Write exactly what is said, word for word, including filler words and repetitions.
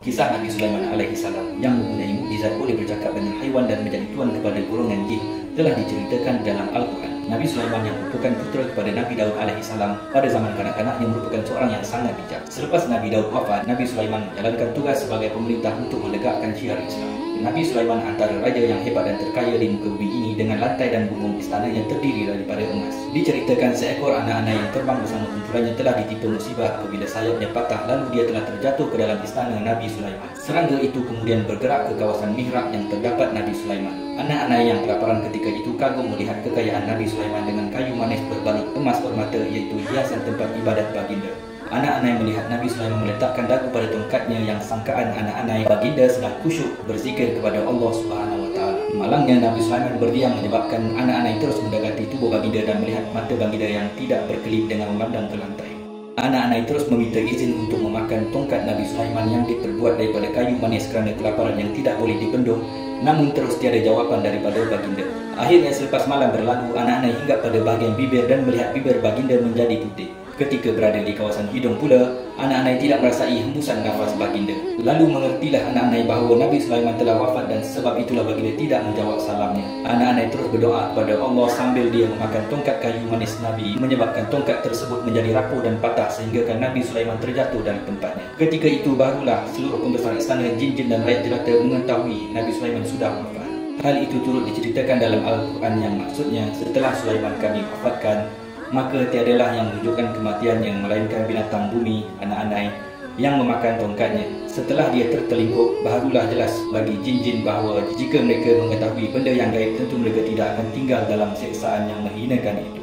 Kisah Nabi Sulaiman alaihi salam yang mempunyai mukjizat boleh bercakap dengan haiwan dan menjadi tuan kepada golongan jin telah diceritakan dalam Al-Quran. Nabi Sulaiman yang merupakan putera kepada Nabi Daud alaihi salam pada zaman kanak-kanaknya merupakan seorang yang sangat bijak. Selepas Nabi Daud wafat, Nabi Sulaiman menjalankan tugas sebagai pemerintah untuk menegakkan syiar Islam. Nabi Sulaiman antara raja yang hebat dan terkaya di muka bumi ini dengan lantai dan bumbung istana yang terdiri daripada emas. Diceritakan seekor anak-anak yang terbang bersama kumpulannya telah ditimpa musibah apabila sayapnya patah, lalu dia telah terjatuh ke dalam istana Nabi Sulaiman. Serangga itu kemudian bergerak ke kawasan mihrab yang terdapat Nabi Sulaiman. Anak-anak yang kelaparan ketika itu kagum melihat kekayaan Nabi Sulaiman dengan kayu manis berbalut emas permata, iaitu hiasan tempat ibadat baginda. Anak-anak melihat Nabi Sulaiman meletakkan dagu pada tongkatnya yang sangkaan anak-anak baginda sedang khusyuk berzikir kepada Allah Subhanahu Wa Taala. Malangnya Nabi Sulaiman berdiam menyebabkan anak-anak terus mendekati tubuh baginda dan melihat mata baginda yang tidak berkelip dengan memandang ke lantai. Anak-anak terus meminta izin untuk memakan tongkat Nabi Sulaiman yang diperbuat daripada kayu manis kerana kelaparan yang tidak boleh dibendung, namun terus tiada jawapan daripada baginda. Akhirnya selepas malam berlalu, anak-anak hinggap pada bahagian bibir dan melihat bibir baginda menjadi putih. Ketika berada di kawasan hidung pula, anak-anak tidak merasai hembusan nafas baginda. Lalu mengertilah anak-anak bahawa Nabi Sulaiman telah wafat dan sebab itulah baginda tidak menjawab salamnya. Anak-anak terus berdoa kepada Allah sambil dia memakan tongkat kayu manis Nabi, menyebabkan tongkat tersebut menjadi rapuh dan patah sehingga kan Nabi Sulaiman terjatuh dari tempatnya. Ketika itu barulah seluruh pembesar istana, jin-jin dan rakyat jelata mengetahui Nabi Sulaiman sudah wafat. Hal itu turut diceritakan dalam Al-Quran yang maksudnya setelah Sulaiman kami wafatkan, maka tiadalah yang menunjukkan kematiannya melainkan binatang bumi, anak-anak yang memakan tongkatnya. Setelah dia tertelingkup, barulah jelas bagi jin-jin bahawa jika mereka mengetahui benda yang gaib, tentu mereka tidak akan tinggal dalam siksaan yang menghinakan itu.